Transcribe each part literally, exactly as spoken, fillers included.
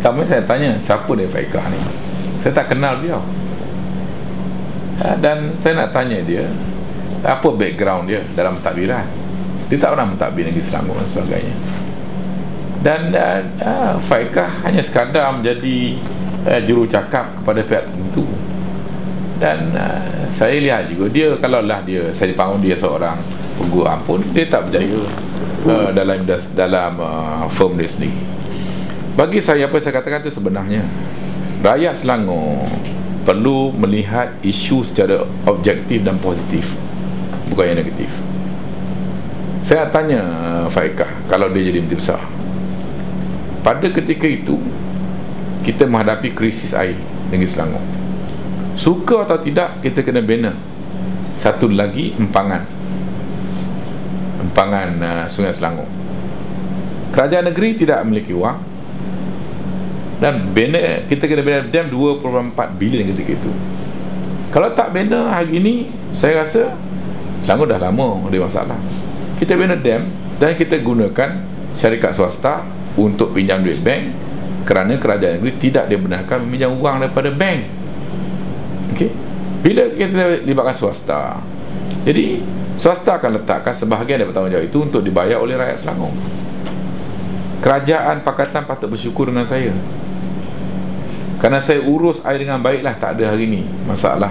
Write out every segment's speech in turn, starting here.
Pertama saya tanya, siapa dia Faikah ni? Saya tak kenal dia. Dan saya nak tanya dia, apa background dia dalam mentadbiran. Dia tak pernah mentadbir Negeri Selangor dan sebagainya. Dan uh, uh, Faikah hanya sekadar menjadi uh, jurucakap kepada pihak tertentu. Dan uh, saya lihat juga dia, kalaulah dia, saya dipanggil dia seorang pengguru pun, dia tak berjaya uh, dalam dalam uh, firm dia sendiri. Bagi saya, apa yang saya katakan itu sebenarnya rakyat Selangor perlu melihat isu secara objektif dan positif, bukan yang negatif. Saya tanya Faikah, kalau dia jadi Menteri Besar, pada ketika itu kita menghadapi krisis air Negeri Selangor, suka atau tidak kita kena bina satu lagi empangan empangan uh, Sungai Selangor. Kerajaan negeri tidak memiliki wang, dan bina, kita kena bina dam dua puluh empat bilion ketika itu. Kalau tak bina hari ini, saya rasa Selangor dah lama ada masalah. Kita bina dam dan kita gunakan syarikat swasta untuk pinjam duit bank, kerana kerajaan negeri tidak dibenarkan meminjam wang daripada bank. Okey, bila kita libatkan swasta, jadi swasta akan letakkan sebahagian daripada tanggungjawab itu untuk dibayar oleh rakyat Selangor. Kerajaan pakatan patut bersyukur dengan saya, kerana saya urus air dengan baiklah. Tak ada hari ini masalah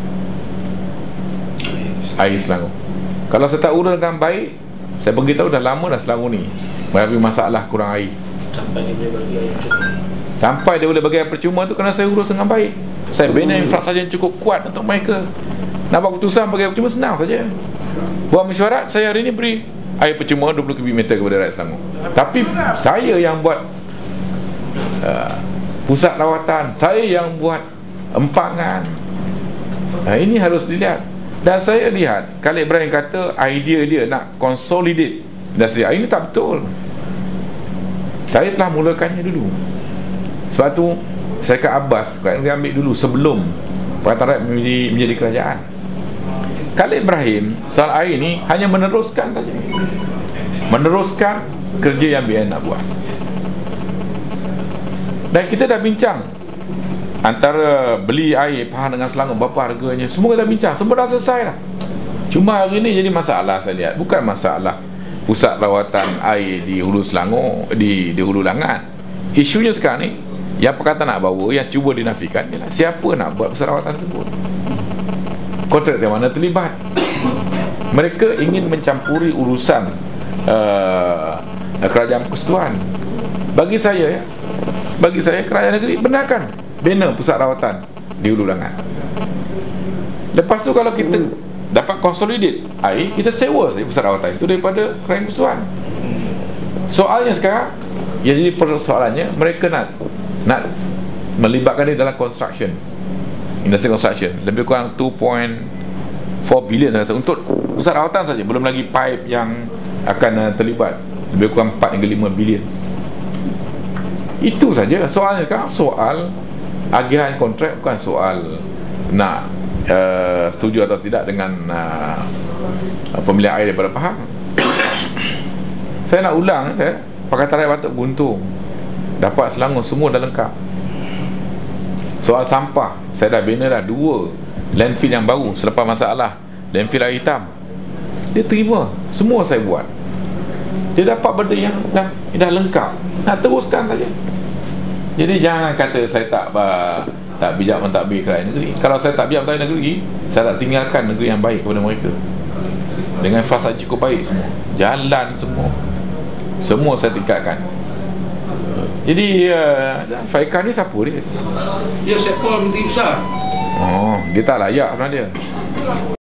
air Selangor. Kalau saya tak urus dengan baik, saya beritahu dah lama dah Selangor ni mengalami masalah kurang air. Sampai dia boleh bagi air percuma. Sampai dia boleh bagi air percuma tu kerana saya urus dengan baik. Saya bina infrastruktur yang cukup kuat untuk mereka. Nak buat keputusan bagi air percuma senang saja. Buat mesyuarat, saya hari ni beri air percuma dua puluh kubik meter kepada rakyat Selangor. Tapi saya yang buat uh, pusat lawatan, saya yang buat empangan. Nah, ini harus dilihat. Dan saya lihat Khalid Ibrahim kata idea dia nak consolidate industri air, ini tak betul. Saya telah mulakannya dulu. Sebab tu saya ke Abbas, kerajaan ambil dulu sebelum Pakatan Rakyat menjadi, menjadi kerajaan. Khalid Ibrahim soal air ni hanya meneruskan saja, meneruskan kerja yang B N nak buat. Dan kita dah bincang antara beli air Pahang dengan Selangor, berapa harganya, semua kita bincang, semua dah selesai lah. Cuma hari ni jadi masalah, saya lihat bukan masalah pusat rawatan air di Hulu Selangor, di, di Hulu Langat. Isunya sekarang ni yang Pakatan nak bawa, yang cuba dinafikan ialah siapa nak buat pusat rawatan tersebut, kontraktor mana terlibat. Mereka ingin mencampuri urusan uh, kerajaan persekutuan. Bagi saya, ya, bagi saya kerajaan negeri benarkan bina pusat rawatan di Hulu Langat. Lepas tu kalau kita dapat consolidate air, kita sewa saja pusat rawatan itu daripada kerajaan persekutuan. Soalnya sekarang, yang jadi persoalannya, mereka nak nak melibatkan dia dalam construction, industri construction, lebih kurang dua point empat bilion saya rasa untuk pusat rawatan saja, belum lagi pipe yang akan uh, terlibat, lebih kurang empat hingga lima bilion. Itu saja soalnya sekarang. Soal agihan kontrak, bukan soal nak uh, setuju atau tidak dengan uh, pembelian air daripada Pahang. Saya nak ulang, saya Pakatan Rakyat patut beruntung dapat Selangor semua dah lengkap. Soal sampah, saya dah bina dah dua landfill yang baru selepas masalah landfill air hitam. Dia terima, semua saya buat. Dia dapat benda yang dah, dah lengkap, nak teruskan saja. Jadi jangan kata saya tak uh, tak bijak mentadbir kerajaan negeri. Kalau saya tak bijak mentadbir negeri, saya tak tinggalkan negeri yang baik kepada mereka dengan fasad cukup baik, semua jalan, semua semua saya tingkatkan. Jadi uh, Faikah ni siapa dia? Dia siapa Menteri Besar? Oh, dia tak layak sebenarnya dia.